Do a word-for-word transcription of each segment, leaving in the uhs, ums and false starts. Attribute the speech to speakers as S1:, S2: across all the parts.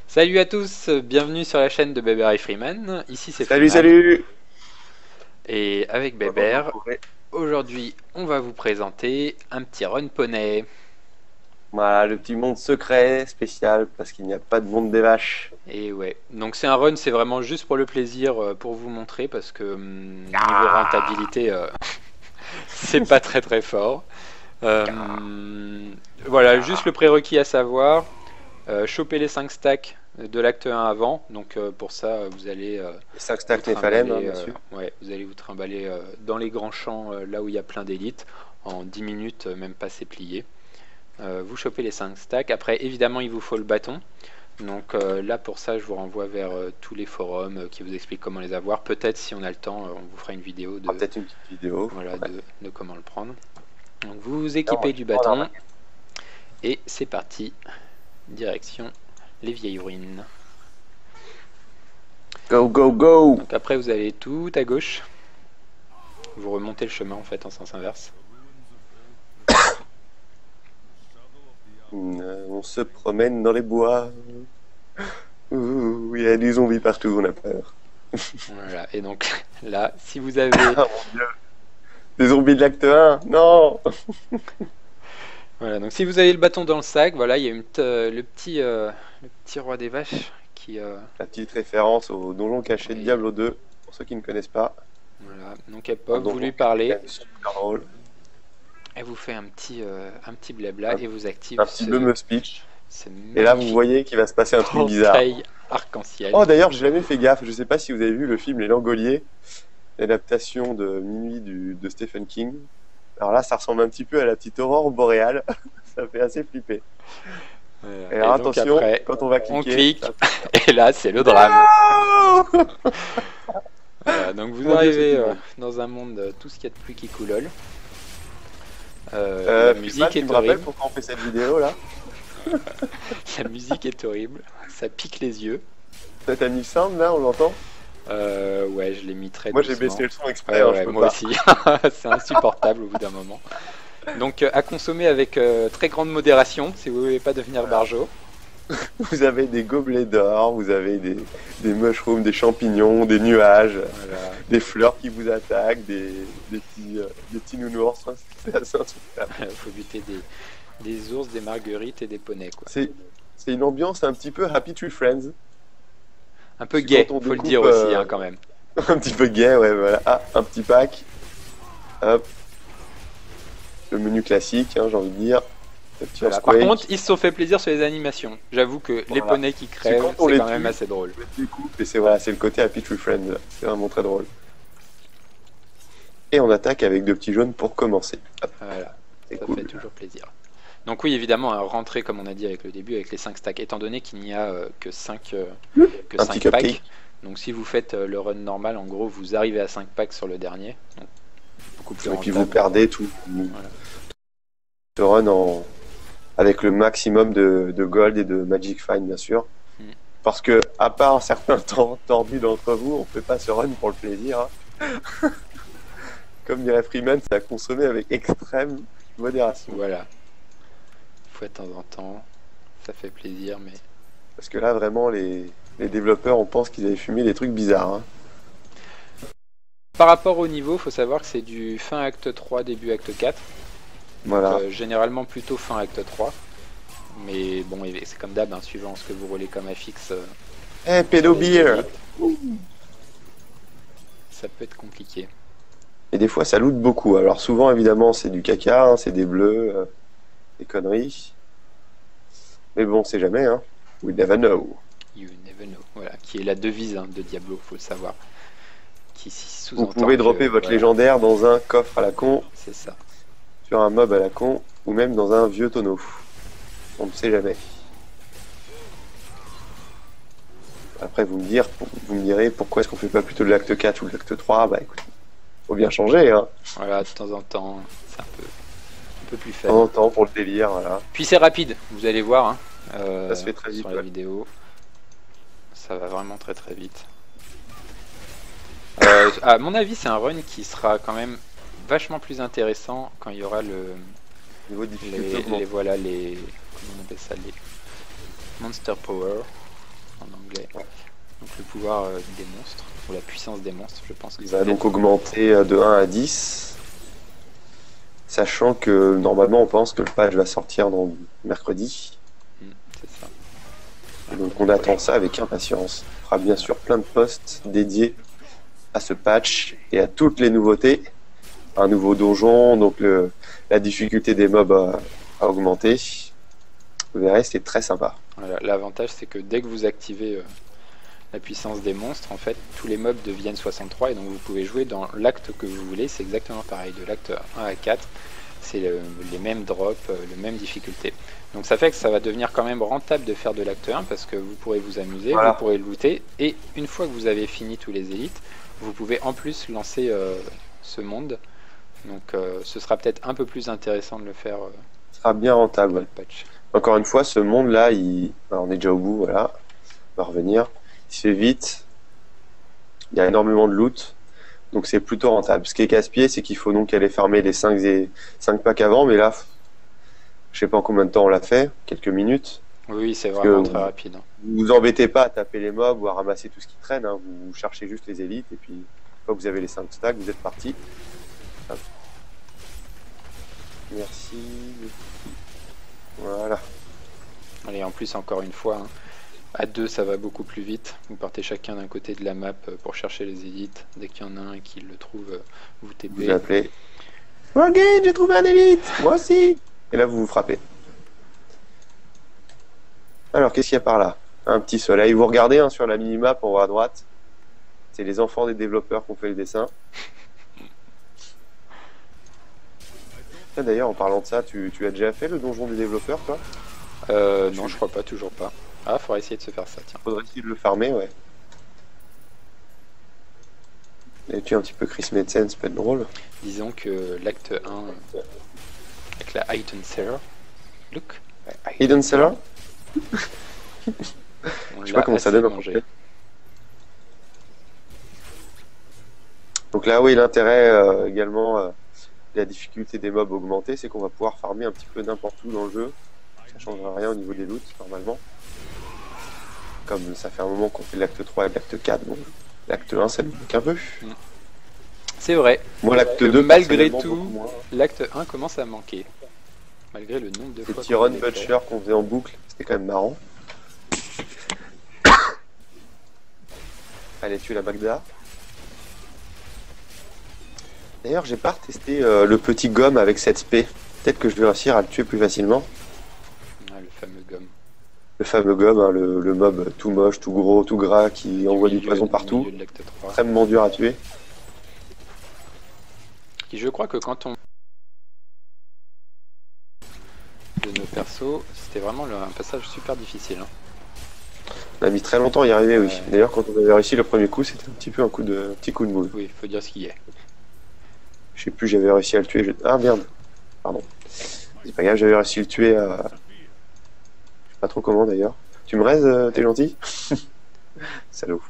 S1: Salut à tous, bienvenue sur la chaîne de Bébert et Freeman. Ici c'est
S2: Salut,
S1: Freeman.
S2: salut.
S1: Et avec
S2: On va voir
S1: Bébert,
S2: retrouver.
S1: aujourd'hui on va vous présenter un petit run poney.
S2: Voilà, le petit monde secret spécial parce qu'il n'y a pas de monde des vaches.
S1: Et ouais, donc c'est un run, c'est vraiment juste pour le plaisir, euh, pour vous montrer, parce que hum, niveau
S2: Ah,
S1: rentabilité, euh, c'est pas très très fort. Euh, voilà, juste le prérequis à savoir, euh, choper les cinq stacks de l'acte un avant. Donc euh, pour ça, vous allez euh,
S2: les cinq
S1: vous
S2: stacks Néphalem, hein,
S1: trimballer,
S2: bien
S1: euh,
S2: sûr.
S1: ouais, vous allez vous trimballer euh, dans les grands champs, euh, là où il y a plein d'élites, en dix minutes, euh, même pas c'est plié. Euh, vous chopez les cinq stacks. Après, évidemment, il vous faut le bâton. Donc euh, là, pour ça, je vous renvoie vers euh, tous les forums euh, qui vous expliquent comment les avoir. Peut-être, si on a le temps, euh, on vous fera une vidéo
S2: On fera
S1: de,
S2: peut-être une petite vidéo.
S1: voilà,
S2: Ouais.
S1: de, de comment le prendre. Donc vous vous
S2: Là, on va
S1: équipez
S2: tout
S1: du
S2: prendre en
S1: bâton,
S2: maquette.
S1: et c'est parti. Direction les vieilles ruines.
S2: Go, go, go.
S1: Donc après, vous allez tout à gauche. Vous remontez le chemin en fait en sens inverse.
S2: Euh, on se promène dans les bois. Ouh, il y a des zombies partout, on a peur.
S1: Voilà, et donc là, si vous avez...
S2: Ah mon dieu. Des zombies de l'acte un. Non.
S1: Voilà, donc si vous avez le bâton dans le sac, voilà, il y a une euh, le, petit, euh, le petit roi des vaches qui... euh,
S2: La petite référence au donjon caché de
S1: oui,
S2: Diablo deux, pour ceux qui ne connaissent pas.
S1: voilà, donc elle
S2: Un
S1: pop, vous
S2: donjon
S1: lui
S2: qui était quand
S1: parlez,
S2: même super drôle.
S1: elle vous fait un petit, euh, un petit blabla
S2: Un,
S1: et vous active
S2: un petit
S1: ce,
S2: bumble speech.
S1: ce
S2: Et là, vous
S1: magnifique
S2: voyez qu'il va se passer un truc bizarre.
S1: portail arc-en-ciel.
S2: Oh, d'ailleurs, j'ai jamais fait gaffe. Je sais pas si vous avez vu le film Les Langoliers, l'adaptation de Minuit du, de Stephen King. Alors là, ça ressemble un petit peu à la petite aurore boréale. Ça fait assez flipper.
S1: Voilà.
S2: Et
S1: Et
S2: alors,
S1: donc
S2: attention,
S1: après,
S2: quand on va
S1: on
S2: cliquer.
S1: clique,
S2: Ça...
S1: et là c'est le drame.
S2: Non.
S1: Voilà, donc vous
S2: Mon Dieu, c'est
S1: arrivez euh,
S2: immonde.
S1: dans un monde euh, tout ce qu'il y a de plus qui coulole. Euh,
S2: Euh,
S1: la
S2: Freeman,
S1: musique
S2: tu
S1: est
S2: me rappelles
S1: horrible.
S2: pourquoi on fait cette vidéo là?
S1: La musique est horrible. Ça pique les yeux.
S2: T'as mis le sound là, on l'entend?
S1: Euh, ouais, je l'ai mis très
S2: Moi, j'ai
S1: doucement.
S2: baissé le son exprès,
S1: Ouais,
S2: hein, je
S1: ouais,
S2: peux
S1: moi
S2: pas.
S1: aussi. C'est insupportable au bout d'un moment. Donc, euh, à consommer avec euh, très grande modération si vous voulez pas devenir
S2: Voilà.
S1: barjo.
S2: Vous avez des gobelets d'or, vous avez des, des mushrooms, des champignons, des nuages,
S1: Voilà.
S2: des fleurs qui vous attaquent, des, des, petits, euh, des petits nounours. Hein, c'est assez insupportable.
S1: Il faut buter des, des ours, des marguerites et des poneys, quoi.
S2: C'est, c'est une ambiance un petit peu Happy Tree Friends.
S1: Un peu
S2: Parce que
S1: gay,
S2: quand on
S1: faut le
S2: découpe,
S1: dire aussi,
S2: euh,
S1: hein, quand même.
S2: un petit peu gay, ouais, voilà. Ah, un petit pack. Hop. Le menu classique, hein, j'ai envie de dire. Le petit
S1: Voilà. Par
S2: earthquake.
S1: contre, ils se sont fait plaisir sur les animations. J'avoue que les
S2: Voilà.
S1: poneys qui
S2: C'est
S1: crèvent,
S2: quand on
S1: c'est
S2: les
S1: quand même
S2: tue,
S1: assez drôle.
S2: on les découpe, et c'est voilà, c'est le côté Happy Tree Friends. Là. C'est vraiment très drôle. Et on attaque avec deux petits jaunes pour commencer. Hop,
S1: Voilà,
S2: c'est
S1: ça
S2: cool.
S1: fait toujours plaisir. Donc oui, évidemment, hein, rentrer, comme on a dit avec le début, avec les cinq stacks, étant donné qu'il n'y a euh, que cinq, euh, que
S2: Un
S1: cinq
S2: petit
S1: packs.
S2: cupcake.
S1: Donc si vous faites euh, le run normal, en gros, vous arrivez à cinq packs sur le dernier. Donc beaucoup plus
S2: Et puis vous
S1: rentable.
S2: perdez tout.
S1: Voilà.
S2: Ce run en... avec le maximum de, de gold et de magic find, bien sûr.
S1: Mm.
S2: Parce que, à part certains temps tordus d'entre vous, on fait pas ce run pour le plaisir. Hein. Comme dirait Freeman, c'est à consommer avec extrême modération.
S1: Voilà. Une fois de temps en temps, ça fait plaisir, mais...
S2: Parce que là, vraiment, les, les développeurs, on pense qu'ils avaient fumé des trucs bizarres. Hein.
S1: Par rapport au niveau, faut savoir que c'est du fin acte trois, début acte quatre.
S2: Voilà.
S1: Euh, généralement plutôt fin acte trois. Mais bon, c'est comme d'hab, hein, suivant ce que vous roulez comme affixe. Euh,
S2: Eh, hey, pédo beer!
S1: Ça peut être compliqué.
S2: Et des fois, ça loot beaucoup. Alors souvent, évidemment, c'est du caca, hein, c'est des bleus, euh, des conneries. Mais bon, c'est jamais, hein. We never know.
S1: You never know. Voilà, qui est la devise, hein, de Diablo, faut le savoir. Qui
S2: Vous
S1: sous-entend
S2: pouvez dropper
S1: que,
S2: votre
S1: voilà,
S2: légendaire dans un coffre à la con,
S1: c'est ça.
S2: sur un mob à la con, ou même dans un vieux tonneau. On ne sait jamais. Après, vous me, dire, vous me direz pourquoi est-ce qu'on fait pas plutôt de l'acte quatre ou de l'acte trois. Bah écoute, faut bien changer, hein.
S1: Voilà, de temps en temps, c'est un peu, un peu plus
S2: De
S1: fun.
S2: temps en temps pour le délire, voilà.
S1: Puis c'est rapide, vous allez voir, hein, euh,
S2: Ça se fait très vite,
S1: sur la
S2: ouais.
S1: vidéo. Ça va vraiment très très vite. Euh, à mon avis, c'est un run qui sera quand même vachement plus intéressant quand il y aura le,
S2: Niveau de difficulté
S1: les,
S2: augmente.
S1: les voilà les comment on appelle ça, les Monster Power. en anglais. Donc le pouvoir euh, des monstres, ou la puissance des monstres, je pense que
S2: Il
S1: ça
S2: va
S1: va
S2: donc augmenter euh, de un à dix, sachant que normalement on pense que le patch va sortir dans mercredi.
S1: Hmm, c'est ça.
S2: Et donc on attend ça avec impatience. On fera bien sûr plein de posts dédiés à ce patch et à toutes les nouveautés. Un nouveau donjon, donc le, la difficulté des mobs a, a augmenté. Vous verrez, c'est très sympa.
S1: Voilà, l'avantage c'est que dès que vous activez euh, la puissance des monstres, en fait, tous les mobs deviennent soixante-trois et donc vous pouvez jouer dans l'acte que vous voulez. C'est exactement pareil, de l'acte un à quatre, c'est le, les mêmes drops, euh, les mêmes difficultés. Donc ça fait que ça va devenir quand même rentable de faire de l'acte un parce que vous pourrez vous amuser,
S2: Voilà.
S1: vous pourrez looter et une fois que vous avez fini tous les élites, vous pouvez en plus lancer euh, ce monde. Donc euh, ce sera peut-être un peu plus intéressant de le faire euh,
S2: Ce sera bien rentable.
S1: dans
S2: Ouais.
S1: le patch.
S2: Encore une fois, ce monde-là, il... alors, on est déjà au bout, voilà. On va revenir. Il se fait vite. Il y a énormément de loot. Donc c'est plutôt rentable. Ce qui est casse-pied, c'est qu'il faut donc aller farmer les cinq, et... cinq packs avant. Mais là, je sais pas en combien de temps on l'a fait. Quelques minutes.
S1: Oui, c'est
S2: Parce
S1: vraiment
S2: que-
S1: très rapide. hein.
S2: Vous vous embêtez pas à taper les mobs ou à ramasser tout ce qui traîne. Hein. Vous cherchez juste les élites. Et puis, une fois que vous avez les cinq stacks, vous êtes parti. Hop. Merci. Voilà.
S1: Allez, en plus, encore une fois, hein, à deux, ça va beaucoup plus vite. Vous partez chacun d'un côté de la map euh, pour chercher les élites. Dès qu'il y en a un qui le trouve, euh, vous
S2: Vous
S1: T P.
S2: appelez. Ok, j'ai trouvé un élite. Moi aussi. Et là, vous vous frappez. Alors, qu'est-ce qu'il y a par là? Un petit soleil. Vous regardez hein, sur la minimap en haut à droite. C'est les enfants des développeurs qui ont fait le dessin. Ah, D'ailleurs, en parlant de ça, tu, tu as déjà fait le donjon des développeurs, toi?
S1: Euh,
S2: Tu-
S1: non, je crois pas, toujours pas. Ah, faudrait essayer de se faire ça, tiens.
S2: Faudrait essayer de le farmer, ouais. Et tu es un petit peu Chris Metzen, ça peut être drôle.
S1: Disons que l'acte un, euh, avec la Hidden Cellar, look,
S2: Hidden Cellar?
S1: on
S2: Je sais
S1: l'a
S2: pas comment ça
S1: assez
S2: donne en
S1: mangé.
S2: français. Donc là, oui, l'intérêt euh, également euh, de la difficulté des mobs augmentée, c'est qu'on va pouvoir farmer un petit peu n'importe où dans le jeu. Ça changera rien au niveau des loots, normalement. Comme ça fait un moment qu'on fait l'acte trois et l'acte quatre, bon, l'acte un, ça nous manque un peu.
S1: C'est vrai,
S2: Moi, l'acte
S1: que
S2: deux,
S1: malgré
S2: personnellement,
S1: tout,
S2: beaucoup moins.
S1: l'acte un commence à manquer. Malgré le nombre de
S2: Les
S1: fois
S2: petits
S1: qu'on
S2: run
S1: l'avait fait.
S2: butcher qu'on faisait en boucle, c'était quand même marrant. Allez, tuer la Magda. D'ailleurs, j'ai pas retesté euh, le petit gomme avec sept spé. Peut-être que je vais réussir à le tuer plus facilement.
S1: Ah, le fameux gomme.
S2: Le fameux gomme, hein, le, le mob tout moche, tout gros, tout gras, qui envoie du
S1: milieu-
S2: poison
S1: du
S2: partout.
S1: milieu de l'acte trois.
S2: Extrêmement dur à tuer.
S1: Qui, je crois que quand on de nos persos, c'était vraiment le- un passage super difficile. hein.
S2: On a mis très longtemps à y arriver, oui.
S1: Ouais.
S2: D'ailleurs, quand on avait réussi le premier coup, c'était un petit peu un coup de, un petit coup de moule.
S1: Oui, il faut dire ce qu'il y a.
S2: Je sais plus, j'avais réussi à le tuer. je- Ah merde, pardon. C'est pas grave, j'avais réussi à le tuer à. Je sais pas trop comment d'ailleurs. Tu me raises, euh, t'es gentil? Salaud.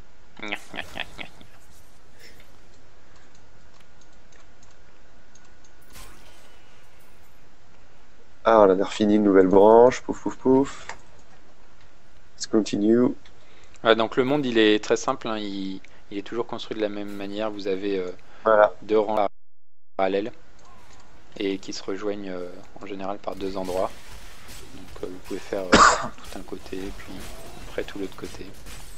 S2: Ah, on a fini une nouvelle branche. Pouf, pouf, pouf. Let's continue.
S1: Ouais, donc le monde, il est très simple. hein, Il, il est toujours construit de la même manière. Vous avez euh,
S2: Voilà.
S1: deux rangs parallèles et qui se rejoignent euh, en général par deux endroits. Donc euh, vous pouvez faire euh, tout un côté, puis après tout l'autre côté.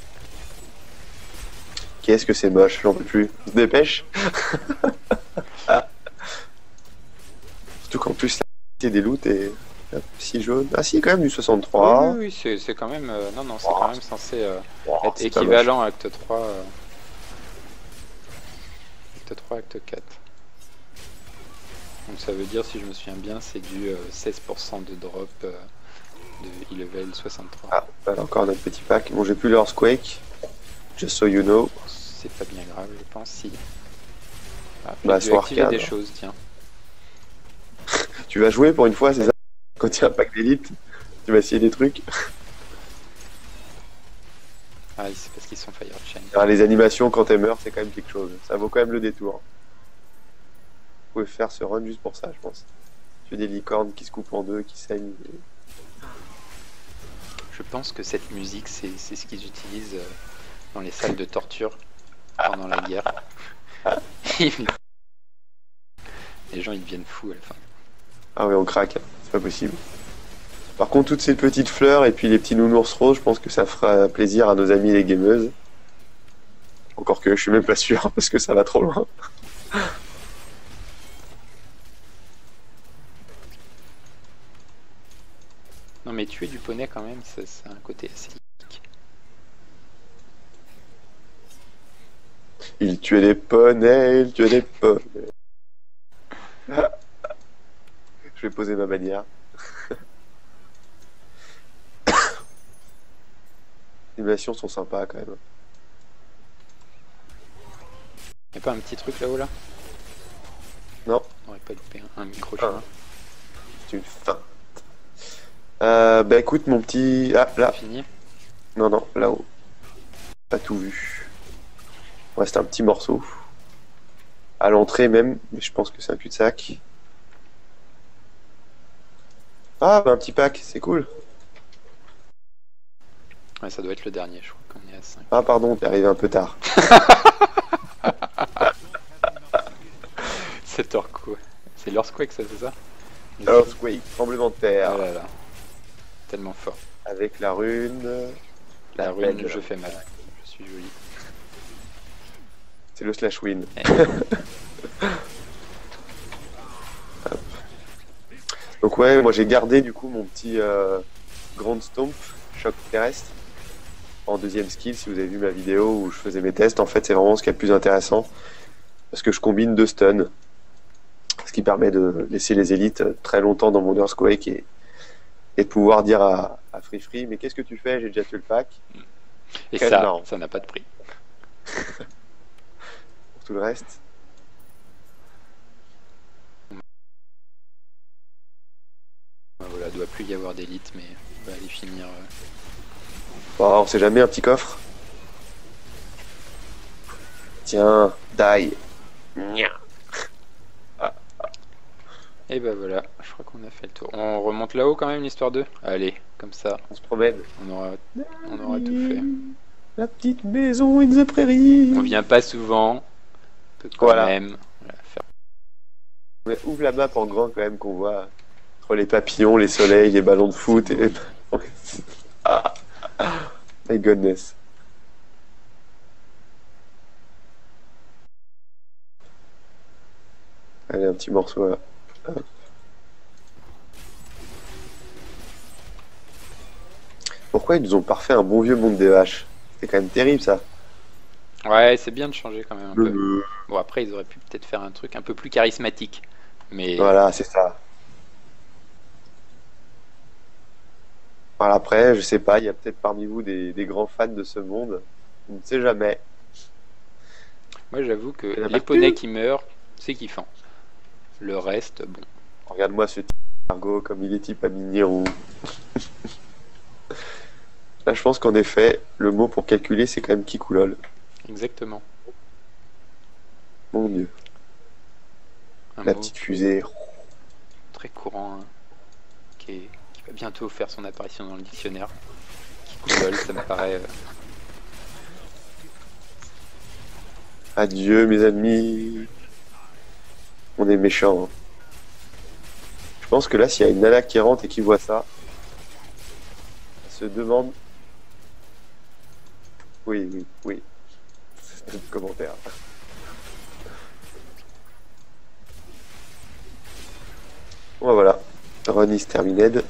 S2: Qu'est-ce que c'est moche, j'en peux plus. On se dépêche. Ah. Surtout qu'en plus, la qualité des loots est hop, si jaune. Ah si, quand même du soixante-trois.
S1: Oui, oui, oui, c'est c'est quand même. euh, non, non, c'est
S2: Oh,
S1: quand même censé euh,
S2: Oh,
S1: être
S2: c'est pas
S1: équivalent à Acte trois. euh, Acte trois, Acte quatre. Donc ça veut dire, si je me souviens bien, c'est du euh, seize pour cent de drop euh, de e-level soixante-trois.
S2: Ah, voilà encore notre petit pack. Bon, j'ai plus l'Earthquake. Just so you know.
S1: C'est pas bien grave, je pense, si. Ah,
S2: Bah,
S1: j'ai dû
S2: soit
S1: activer
S2: arcade.
S1: des choses, tiens.
S2: Tu vas jouer pour une fois, c'est ça? Quand il y a un pack d'élite, tu vas essayer des trucs.
S1: Ah, c'est parce qu'ils sont Fire Chain.
S2: Alors, les animations quand elle meurt, c'est quand même quelque chose. Ça vaut quand même le détour. Vous pouvez faire ce run juste pour ça, je pense. Tu as des licornes qui se coupent en deux, qui saignent.
S1: Je Je pense que cette musique, c'est c'est ce qu'ils utilisent euh, dans les salles de torture pendant la guerre. Les gens, ils deviennent fous à la fin.
S2: Ah ouais, on craque, c'est pas possible. Par contre, toutes ces petites fleurs et puis les petits nounours roses, je pense que ça fera plaisir à nos amis les gameuses. Encore que je suis même pas sûr, parce que ça va trop loin.
S1: Non mais tuer du poney quand même, ça, ça a un côté assez ludique.
S2: Il tuait des poneys, il tuait des poneys. Je vais poser ma bannière. Les animations sont sympas quand même.
S1: Y'a pas un petit truc là-haut là?
S2: Non,
S1: On aurait pas loupé un, un micro
S2: Ah.
S1: chemin.
S2: c'est une fin. Euh, bah écoute mon petit... Ah là,
S1: Fini.
S2: non non, là-haut. Pas tout vu. Il reste un petit morceau. À l'entrée même, mais je pense que c'est un cul-de-sac. Ah bah un petit pack, c'est cool.
S1: Ouais, ça doit être le dernier, je crois qu'on est à cinq.
S2: Ah pardon, t'es arrivé un peu tard.
S1: C'est Earthquake. C'est l'Earthquake, ça, c'est ça?
S2: Earthquake, tremblement de terre.
S1: Ah là là. Tellement fort.
S2: Avec la rune.
S1: La
S2: La
S1: rune,
S2: belle.
S1: je fais mal. Je suis joli.
S2: C'est le slash win.
S1: Eh.
S2: Donc ouais, moi j'ai gardé du coup mon petit euh, Grand Stomp, choc terrestre, en deuxième skill. Si vous avez vu ma vidéo où je faisais mes tests, en fait c'est vraiment ce qui est le plus intéressant. Parce que je combine deux stuns. Ce qui permet de laisser les élites très longtemps dans mon Earthquake et, et de pouvoir dire à, à Free Free, mais qu'est-ce que tu fais? J'ai déjà tué le pack.
S1: Et
S2: Quel
S1: ça,
S2: marrant.
S1: ça n'a pas de prix.
S2: Pour tout le reste.
S1: Voilà, doit plus y avoir d'élite, mais on va aller finir. euh,
S2: Bon, on sait jamais, un petit coffre. Tiens, die. Nya.
S1: Et bah voilà, je crois qu'on a fait le tour. On remonte là-haut quand même, l'histoire deux. Allez, comme ça,
S2: On se promène.
S1: on aura, on aura tout fait.
S2: La petite maison in the prairie.
S1: On vient pas souvent, on peut quand
S2: Voilà.
S1: même voilà, faire.
S2: Mais ouvre la map en grand quand même qu'on voit entre les papillons, les soleils, les ballons de foot et... Ah. My goodness. Allez, un petit morceau là. Hop. Pourquoi ils nous ont pas refait un bon vieux monde des vaches? C'est quand même terrible ça.
S1: Ouais, c'est bien de changer quand même un peu.
S2: Euh,
S1: Bon, après, ils auraient pu peut-être faire un truc un peu plus charismatique. Mais
S2: Voilà, c'est ça. Voilà, après, je sais pas, il y a peut-être parmi vous des, des grands fans de ce monde. On ne sait jamais.
S1: moi, j'avoue que
S2: Il y en a
S1: les
S2: pas
S1: poneys
S2: que.
S1: qui meurent, c'est kiffant. Le reste, bon.
S2: Regarde-moi ce petit Argo, comme il est type à mignon. Là, je pense qu'en effet, le mot pour calculer, c'est quand même Kikoulol.
S1: Exactement.
S2: Mon dieu.
S1: Un
S2: La
S1: mot
S2: petite fusée.
S1: très courant hein, qui, est- qui va bientôt faire son apparition dans le dictionnaire. Kikoulol, ça me paraît. euh,
S2: Adieu, mes amis. On est méchants. Hein. Je pense que là, s'il y a une nana qui rentre et qui voit ça, elle se demande. Oui, oui, oui. C'est le commentaire. Bon, voilà. Run is terminated.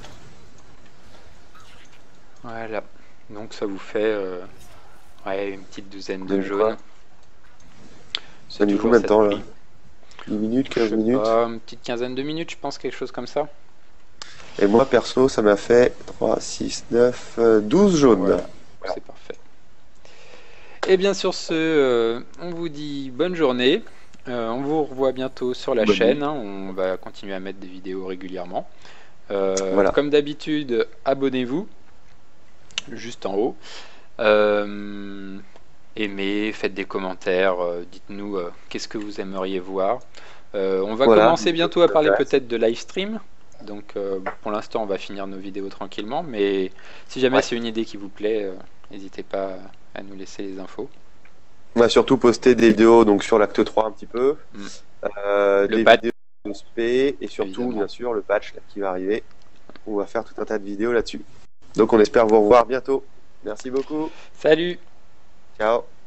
S1: Voilà. Donc ça vous fait euh, ouais, une petite douzaine de
S2: De
S1: jaunes.
S2: quoi
S1: C'est
S2: Ça nous
S1: toujours
S2: combien de
S1: cette
S2: temps là
S1: prix.
S2: dix minutes,
S1: Je
S2: quinze
S1: sais
S2: minutes.
S1: pas, une petite quinzaine de minutes, je pense, quelque chose comme ça.
S2: Et moi, perso, ça m'a fait trois, six, neuf, douze jaunes.
S1: Voilà.
S2: Voilà.
S1: C'est parfait. Et bien sur ce, euh, on vous dit bonne journée. Euh, on vous revoit bientôt sur la
S2: Bonne
S1: chaîne.
S2: nuit.
S1: hein. On va continuer à mettre des vidéos régulièrement. Euh,
S2: Voilà.
S1: Comme d'habitude, abonnez-vous juste en haut. Euh, aimez, faites des commentaires, euh, dites-nous euh, qu'est-ce que vous aimeriez voir. Euh, on va
S2: Voilà.
S1: commencer bientôt à parler
S2: Intéresse.
S1: peut-être de live stream Donc euh, pour l'instant, on va finir nos vidéos tranquillement, mais si jamais
S2: Ouais.
S1: c'est une idée qui vous plaît, euh, n'hésitez pas à nous laisser les infos.
S2: On va surtout poster des vidéos donc sur l'acte trois un petit peu,
S1: Mm.
S2: euh,
S1: Le
S2: des
S1: patch,
S2: vidéos de spé et surtout
S1: évidemment.
S2: bien sûr le patch là, qui va arriver. On va faire tout un tas de vidéos là-dessus. Donc on espère vous revoir bientôt. Merci beaucoup.
S1: Salut!
S2: Ciao.